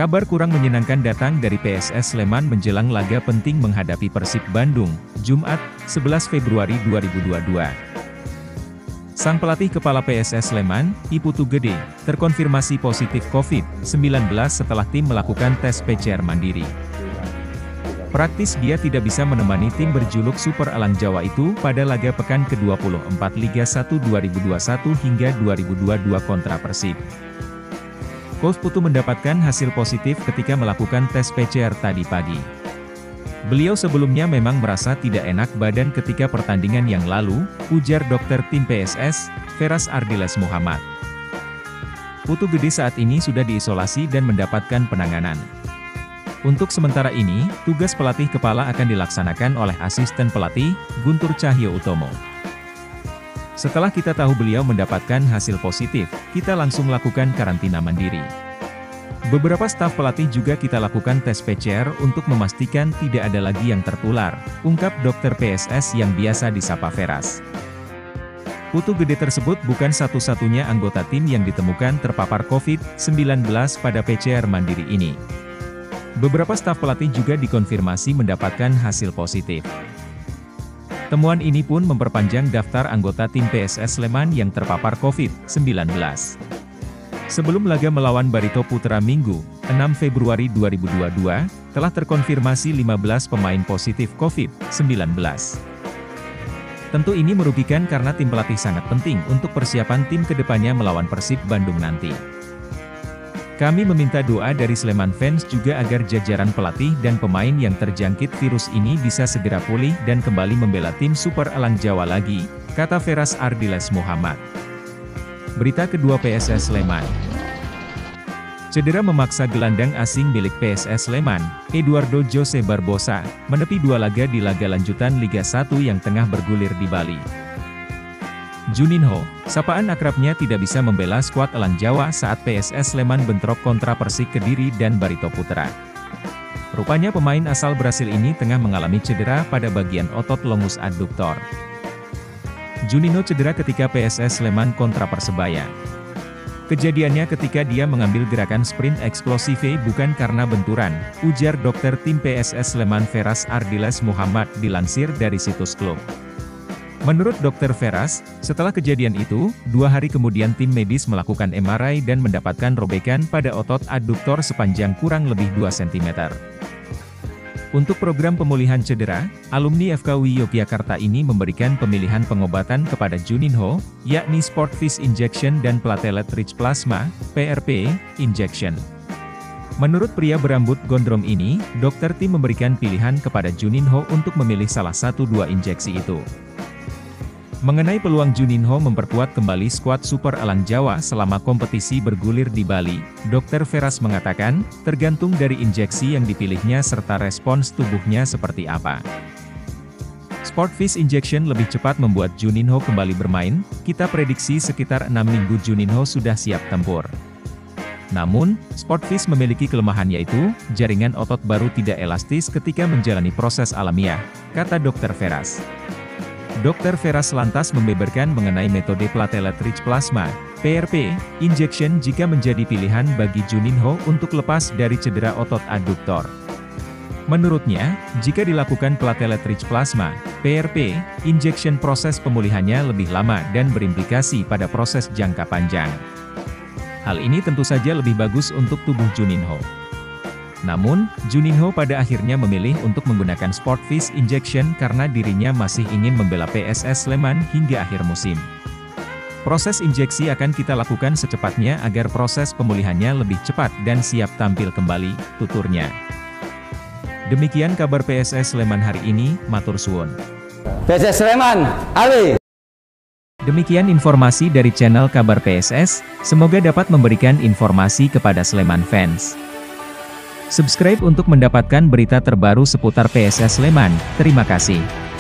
Kabar kurang menyenangkan datang dari PSS Sleman menjelang laga penting menghadapi Persib Bandung, Jumat, 11 Februari 2022. Sang pelatih kepala PSS Sleman, I Putu Gede, terkonfirmasi positif COVID-19 setelah tim melakukan tes PCR mandiri. Praktis dia tidak bisa menemani tim berjuluk Super Elang Jawa itu pada laga pekan ke-24 Liga 1 2021 hingga 2022 kontra Persib. Coach Putu mendapatkan hasil positif ketika melakukan tes PCR tadi pagi. Beliau sebelumnya memang merasa tidak enak badan ketika pertandingan yang lalu, ujar dokter tim PSS, Feras Ardiles Muhammad. Putu Gede saat ini sudah diisolasi dan mendapatkan penanganan. Untuk sementara ini, tugas pelatih kepala akan dilaksanakan oleh asisten pelatih, Guntur Cahyo Utomo. Setelah kita tahu beliau mendapatkan hasil positif, kita langsung lakukan karantina mandiri. Beberapa staf pelatih juga kita lakukan tes PCR untuk memastikan tidak ada lagi yang tertular, ungkap dokter PSS yang biasa disapa Feras. Putu Gede tersebut bukan satu-satunya anggota tim yang ditemukan terpapar COVID-19 pada PCR mandiri ini. Beberapa staf pelatih juga dikonfirmasi mendapatkan hasil positif. Temuan ini pun memperpanjang daftar anggota tim PSS Sleman yang terpapar COVID-19. Sebelum laga melawan Barito Putra Minggu, 6 Februari 2022, telah terkonfirmasi 15 pemain positif COVID-19. Tentu ini merugikan karena tim pelatih sangat penting untuk persiapan tim kedepannya melawan Persib Bandung nanti. Kami meminta doa dari Sleman fans juga agar jajaran pelatih dan pemain yang terjangkit virus ini bisa segera pulih dan kembali membela tim Super Elang Jawa lagi, kata Feras Ardiles Muhammad. Berita kedua PSS Sleman. Cedera memaksa gelandang asing milik PSS Sleman, Eduardo Jose Barbosa, menepi 2 laga di laga lanjutan Liga 1 yang tengah bergulir di Bali. Juninho, sapaan akrabnya tidak bisa membela skuad Elang Jawa saat PSS Sleman bentrok kontra Persik Kediri dan Barito Putra. Rupanya pemain asal Brasil ini tengah mengalami cedera pada bagian otot longus adduktor. Juninho cedera ketika PSS Sleman kontra Persebaya. Kejadiannya ketika dia mengambil gerakan sprint eksplosive bukan karena benturan, ujar dokter tim PSS Sleman Feras Ardiles Muhammad dilansir dari situs klub. Menurut Dr. Feras, setelah kejadian itu, 2 hari kemudian tim medis melakukan MRI dan mendapatkan robekan pada otot adduktor sepanjang kurang lebih 2 cm. Untuk program pemulihan cedera, alumni FKUI Yogyakarta ini memberikan pemilihan pengobatan kepada Juninho, yakni Sportvis Injection dan Platelet Rich Plasma, PRP, Injection. Menurut pria berambut gondrong ini, dokter tim memberikan pilihan kepada Juninho untuk memilih salah satu 2 injeksi itu. Mengenai peluang Juninho memperkuat kembali skuad Super Elang Jawa selama kompetisi bergulir di Bali, Dr. Feras mengatakan, tergantung dari injeksi yang dipilihnya serta respons tubuhnya seperti apa. Sportvis Injection lebih cepat membuat Juninho kembali bermain, kita prediksi sekitar 6 minggu Juninho sudah siap tempur. Namun, Sportvis memiliki kelemahan yaitu, jaringan otot baru tidak elastis ketika menjalani proses alamiah, kata Dr. Feras. Dr. Feras lantas membeberkan mengenai metode Platelet Rich Plasma, PRP, Injection jika menjadi pilihan bagi Juninho untuk lepas dari cedera otot adduktor. Menurutnya, jika dilakukan Platelet Rich Plasma, PRP, Injection proses pemulihannya lebih lama dan berimplikasi pada proses jangka panjang. Hal ini tentu saja lebih bagus untuk tubuh Juninho. Namun, Juninho pada akhirnya memilih untuk menggunakan Sportvis Injection karena dirinya masih ingin membela PSS Sleman hingga akhir musim. Proses injeksi akan kita lakukan secepatnya agar proses pemulihannya lebih cepat dan siap tampil kembali, tuturnya. Demikian kabar PSS Sleman hari ini, matur suwun. PSS Sleman, Ali. Demikian informasi dari channel Kabar PSS, semoga dapat memberikan informasi kepada Sleman fans. Subscribe untuk mendapatkan berita terbaru seputar PSS Sleman. Terima kasih.